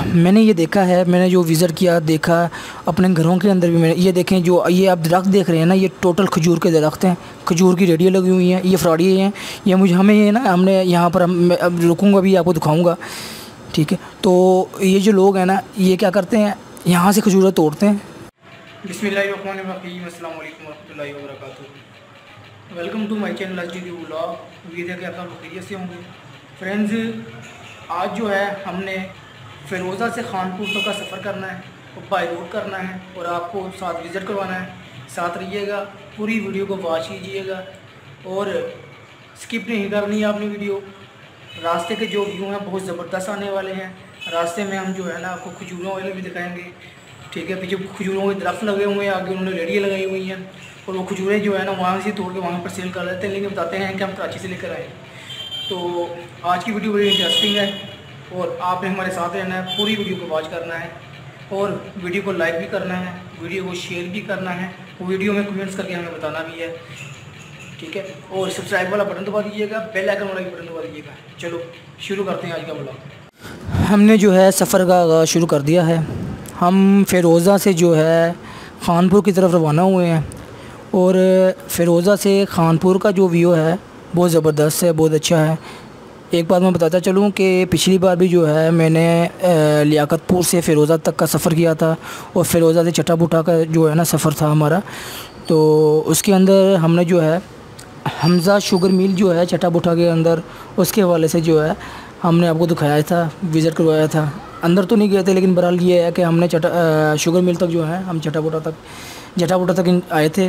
मैंने ये देखा है, मैंने जो विज़िट किया देखा अपने घरों के अंदर भी। मैंने ये देखें, जो ये आप दरख्त देख रहे हैं ना, ये टोटल खजूर के दरख्त हैं। खजूर की रेडियाँ लगी हुई हैं, ये फ्राड़िए हैं। ये मुझे हमें ये ना हमने यहाँ पर मैं अब रुकूँगा भी, आपको दिखाऊँगा, ठीक है। तो ये जो लोग हैं ना, ये क्या करते हैं, यहाँ से खजूरें तोड़ते हैं। बिस्मिल्लाहिर्रहमानिर्रहीम, अस्सलाम वालेकुम रहमतुल्लाहि व बरकातहू। Welcome to my channel HD vlog. उम्मीद है कि आप लोग खैरियत से होंगे। फ्रेंड्स, आज जो है हमने फ़िरोज़ा से खानपुर तक का सफ़र करना है और बाय रोड करना है और आपको साथ विज़िट करवाना है। साथ रहिएगा, पूरी वीडियो को वॉच कीजिएगा और स्किप नहीं करनी है आपने वीडियो। रास्ते के जो व्यू हैं बहुत ज़बरदस्त आने वाले हैं। रास्ते में हम जो है ना आपको खजूरों वाले भी दिखाएंगे, ठीक है। पीछे खजूरों के दरख्त लगे हुए हैं, आगे उन्होंने रेडियाँ लगाई हुई हैं और वो खजूरें जो है ना वहाँ से तोड़ के वहाँ पर सेल कर लेते हैं, लेकिन बताते हैं कि हम कराची से लेकर आए। तो आज की वीडियो बड़ी इंटरेस्टिंग है और आपने हमारे साथ रहना है, पूरी वीडियो को वॉच करना है और वीडियो को लाइक भी करना है, वीडियो को शेयर भी करना है, वीडियो में कमेंट्स करके हमें बताना भी है, ठीक है। और सब्सक्राइब वाला बटन दबा दीजिएगा, बेल आइकन वाला भी बटन दबा दीजिएगा। चलो शुरू करते हैं आज का ब्लॉग। हमने जो है सफ़र का आगाज़ शुरू कर दिया है। हम फ़िरोज़ा से जो है खानपुर की तरफ रवाना हुए हैं और फ़िरोज़ा से खानपुर का जो व्यू है बहुत ज़बरदस्त है, बहुत अच्छा है। एक बात मैं बताता चलूँ कि पिछली बार भी जो है मैंने लियाकतपुर से फ़िरोज़ा तक का सफ़र किया था और फ़िरोज़ा से चट्टा बूटा का जो है ना सफ़र था हमारा। तो उसके अंदर हमने जो है हमज़ा शुगर मिल जो है चट्टा बूटा के अंदर, उसके हवाले से जो है हमने आपको दिखाया था, विज़िट करवाया था। अंदर तो नहीं गए थे, लेकिन बहरहाल ये है कि हमने शुगर मिल तक जो है हम चट्टा बूटा तक आए थे।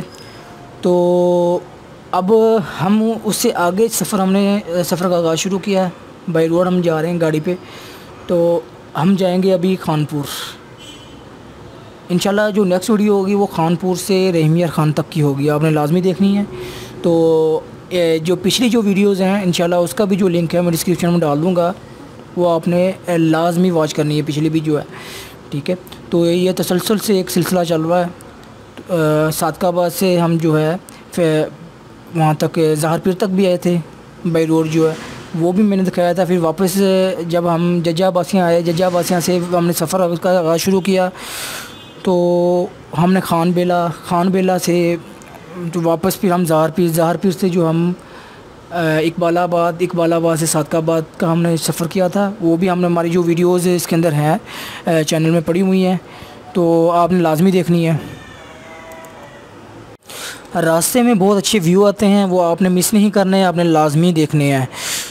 तो अब हम उससे आगे हमने सफ़र का आगाज़ शुरू किया है। बाई रोड हम जा रहे हैं गाड़ी पे। तो हम जाएंगे अभी खानपुर। इंशाल्लाह जो नेक्स्ट वीडियो होगी वो खानपुर से रहीमिया खान तक की होगी, आपने लाजमी देखनी है। तो जो पिछली जो वीडियोज़ हैं इंशाल्लाह उसका भी जो लिंक है मैं डिस्क्रिप्शन में डाल दूँगा, वो आपने लाजमी वॉच करनी है, पिछली भी जो है, ठीक है। तो ये तसलसल से एक सिलसिला चल रहा है। सादकाबाद से हम जो है वहाँ तक ज़ाहरपीर तक भी आए थे, बाई रोड जो है वो भी मैंने दिखाया था। फिर वापस जब हम जज्जाबासियाँ आए, जज्जाबासियाँ से हमने सफ़र का आगाज़ शुरू किया। तो हमने खान बेला से तो वापस फिर हम ज़ाहरपीर से जो हम इकबालाबाद से सादकाबाद का हमने सफ़र किया था। वो भी हमने हमारी जो वीडियोज़ इसके अंदर हैं चैनल में पड़ी हुई हैं, तो आपने लाजमी देखनी है। रास्ते में बहुत अच्छे व्यू आते हैं, वो आपने मिस नहीं करने हैं, आपने लाजमी देखने हैं।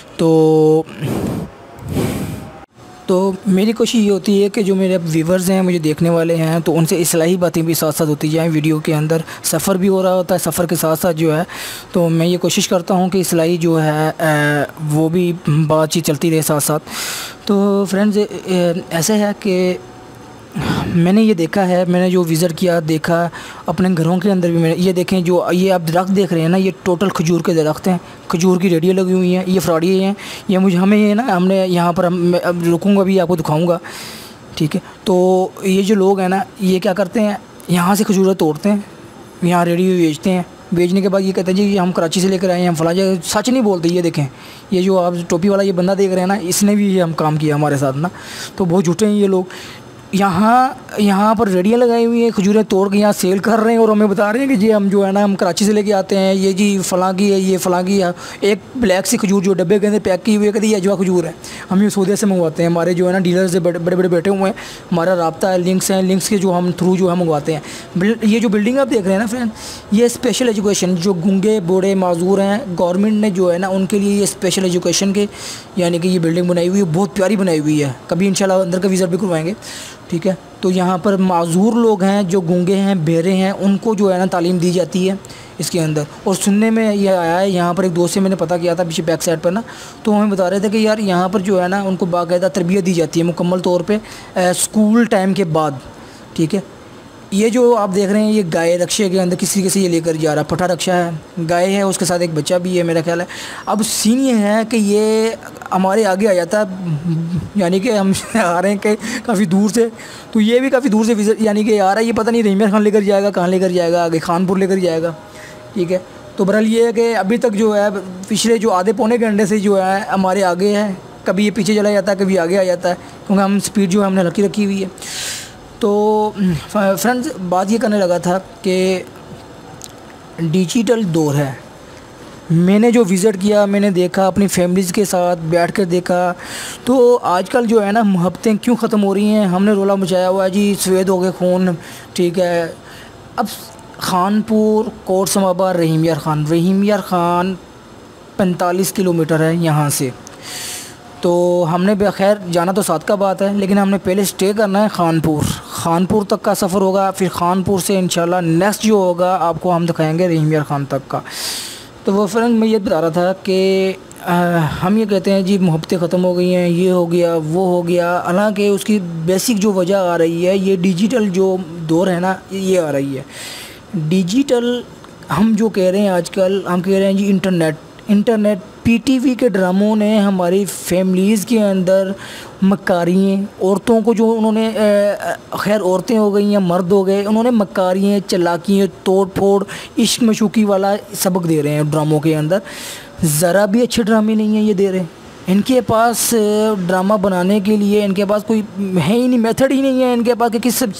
तो मेरी कोशिश ये होती है कि जो मेरे व्यूवर्स हैं, मुझे देखने वाले हैं, तो उनसे इस्लाही बातें भी साथ साथ होती जाएं वीडियो के अंदर। सफ़र भी हो रहा होता है, सफ़र के साथ साथ जो है तो मैं ये कोशिश करता हूँ कि इस्लाही जो है वो भी बातचीत चलती रहे साथ साथ। तो फ्रेंड्स, ऐसा है कि मैंने ये देखा है, मैंने जो विज़िट किया देखा अपने घरों के अंदर भी। मैंने ये देखें, जो ये आप दरख्त देख रहे हैं ना, ये टोटल खजूर के दरख्त हैं। खजूर की रेडियाँ लगी हुई हैं, ये फ्राड़िए हैं। ये मुझे हमें ये ना हमने यहाँ पर मैं अब रुकूँगा भी, आपको दिखाऊँगा, ठीक है। तो ये जो लोग हैं ना, ये क्या करते हैं, यहाँ से खजूरें तोड़ते हैं, यहाँ रेडी बेचते हैं। बेचने के बाद ये कहते हैं जी हम कराची से लेकर आए हैं, हम फला जगह। सच नहीं बोलते। ये देखें, ये जो आप टोपी वाला ये बंदा देख रहे हैं ना, इसने भी ये हम काम किया हमारे साथ ना। तो बहुत झूठे हैं ये लोग। यहाँ पर रेडियाँ लगाई हुई हैं, खजूरें तोड़ के यहाँ सेल कर रहे हैं और हमें बता रहे हैं कि जी हम जो है ना हम कराची से लेके आते हैं, ये जी फ़लाँ की है, ये फ़लाँ की है। एक ब्लैक सी खजूर जो डब्बे के अंदर पैक की हुई है, कहती है अजवा खजूर है। हम ये सऊदी से मंगवाते हैं, हमारे जो है ना डीलर से बड़े बड़े बैठे हुए हैं, हमारा रब्ता है, लिंक्स हैं, लिंक्स के जो हम थ्रू जो है मंगवाते हैं। ये जो बिल्डिंग आप देख रहे हैं ना फ्रेंड, ये स्पेशल एजुकेशन, जो गूंगे बूढ़े माजूर हैं, गवर्नमेंट ने जो है ना उनके लिए ये स्पेशल एजुकेशन के यानी कि ये बिल्डिंग बनाई हुई है, बहुत प्यारी बनाई हुई है। कभी इंशाल्लाह अंदर का विज़िट भी करवाएंगे, ठीक है। तो यहाँ पर माजूर लोग हैं, जो गूंगे हैं, बहरे हैं, उनको जो है ना तालीम दी जाती है इसके अंदर। और सुनने में ये आया है, यहाँ पर एक दोस्त से मैंने पता किया था पीछे बैक साइड पर ना, तो हमें बता रहे थे कि यार यहाँ पर जो है ना उनको बाकायदा तरबियत दी जाती है मुकम्मल तौर पे स्कूल टाइम के बाद, ठीक है। ये जो आप देख रहे हैं, ये गाय रक्शे के अंदर किसी से ये लेकर जा रहा है, पठा रक्षा है, गाय है, उसके साथ एक बच्चा भी है मेरा ख्याल है। अब सीन ये है कि ये हमारे आगे आ जाता है, यानी कि हम आ रहे हैं कि काफ़ी दूर से, तो ये भी काफ़ी दूर से विजिट यानी कि आ रहा है। ये पता नहीं रहीमिया खान लेकर जाएगा, कहाँ लेकर जाएगा, आगे खानपुर लेकर जाएगा, ठीक है। तो बहरहाल ये है कि अभी तक जो है पिछले जो आधे पौने घंटे से जो है हमारे आगे है, कभी ये पीछे चला जाता है, कभी आगे आ जाता है, क्योंकि हम स्पीड जो है हमने रखी हुई है। तो फ्रेंड्स, बात ये करने लगा था कि डिजिटल दौर है। मैंने जो विज़िट किया, मैंने देखा, अपनी फैमिलीज़ के साथ बैठ कर देखा, तो आजकल जो है ना मोहब्बतें क्यों ख़त्म हो रही हैं। हमने रोला मचाया हुआ है जी, सफ़ेद हो गए खून, ठीक है। अब खानपुर कोट समाबाद रहीम यार ख़ान 45 किलोमीटर है यहाँ से। तो हमने खैर जाना तो साथ का बात है, लेकिन हमने पहले स्टे करना है खानपुर तक का सफ़र होगा, फिर खानपुर से इंशाल्लाह नेक्स्ट जो होगा आपको हम दिखाएंगे रहीम यार ख़ान तक का। तो वो फ्रेंड मैं ये बता रहा था कि हम ये कहते हैं जी मोहब्बतें ख़त्म हो गई हैं, ये हो गया वो हो गया, हालांकि उसकी बेसिक जो वजह आ रही है ये डिजिटल जो दौर है ना, ये आ रही है। डिजिटल हम जो कह रहे हैं आजकल, हम कह रहे हैं जी इंटरनेट पीटीवी के ड्रामों ने हमारी फैमिलीज़ के अंदर मकारियाँ, औरतों को जो उन्होंने खैर औरतें हो गई या मर्द हो गए, उन्होंने मकारियाँ, चालाकियाँ, तोड़ फोड़, इश्क मशूकी वाला सबक दे रहे हैं ड्रामों के अंदर। ज़रा भी अच्छे ड्रामे नहीं हैं ये दे रहे। इनके पास ड्रामा बनाने के लिए इनके पास कोई है ही नहीं, मेथड ही नहीं है इनके पास कि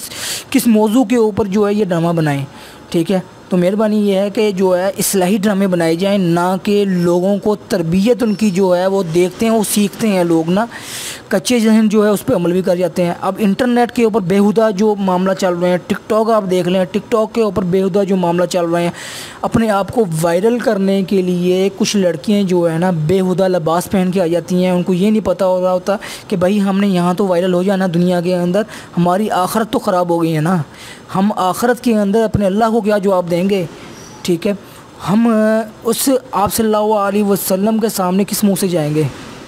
किस मौजू के ऊपर जो है ये ड्रामा बनाएं, ठीक है। तो मेहरबानी ये है कि जो है इस्लाही ड्रामे बनाए जाएं, ना कि लोगों को तरबियत उनकी जो है वो देखते हैं, वो सीखते हैं लोग ना, कच्चे जहन जो है उस पर अमल भी कर जाते हैं। अब इंटरनेट के ऊपर बेहुदा जो मामला चल रहे हैं, टिकटॉक आप देख लें, टिकटॉक के ऊपर बेहुदा जो मामला चल रहे हैं, अपने आप को वायरल करने के लिए कुछ लड़कियाँ जो है ना बेहुदा लिबास पहन के आ जाती हैं। उनको ये नहीं पता हो रहा होता कि भाई हमने यहाँ तो वायरल हो जाना दुनिया के अंदर, हमारी आखिरत तो ख़राब हो गई है ना। हम आखिरत के अंदर अपने अल्लाह को क्या जवाब देंगे, ठीक है। हम उस आप सल्लल्लाहु अलैहि वसल्लम के सामने किस मुंह से जाएंगे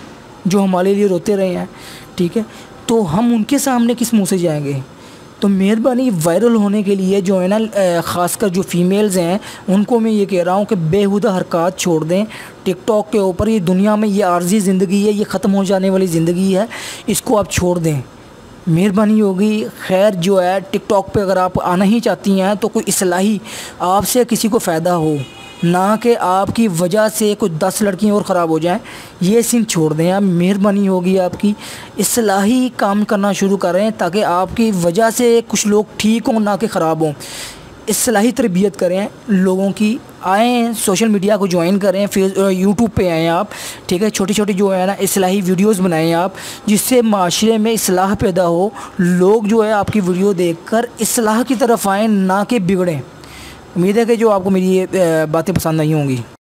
जो हमारे लिए रोते रहे हैं, ठीक है। तो हम उनके सामने किस मुंह से जाएंगे। तो मेहरबानी वायरल होने के लिए जो है ना ख़ासकर जो फ़ीमेल्स हैं उनको मैं ये कह रहा हूँ कि बेहुदा हरकत छोड़ दें टिकटॉक के ऊपर। ये दुनिया में ये आर्जी ज़िंदगी है, ये ख़त्म हो जाने वाली ज़िंदगी है, इसको आप छोड़ दें, मेहरबानी होगी। खैर जो है टिकटॉक पे अगर आप आना ही चाहती हैं तो कोई इस्लाही आपसे किसी को फ़ायदा हो, ना कि आपकी वजह से कुछ 10 लड़कियां और ख़राब हो जाएं, ये सीन छोड़ दें आप। मेहरबानी होगी आपकी, इस्लाही काम करना शुरू करें ताकि आपकी वजह से कुछ लोग ठीक हों ना कि ख़राब हों। इस्लाही तरबियत करें लोगों की, आएँ सोशल मीडिया को ज्वाइन करें, फिर यूट्यूब पे आएँ आप, ठीक है। छोटी छोटी जो है ना इस्लाही वीडियोस बनाएं आप, जिससे माशरे में इस्लाह पैदा हो, लोग जो है आपकी वीडियो देखकर इस्लाह की तरफ आएँ ना कि बिगड़ें। उम्मीद है कि जो आपको मेरी ये बातें पसंद आई होंगी।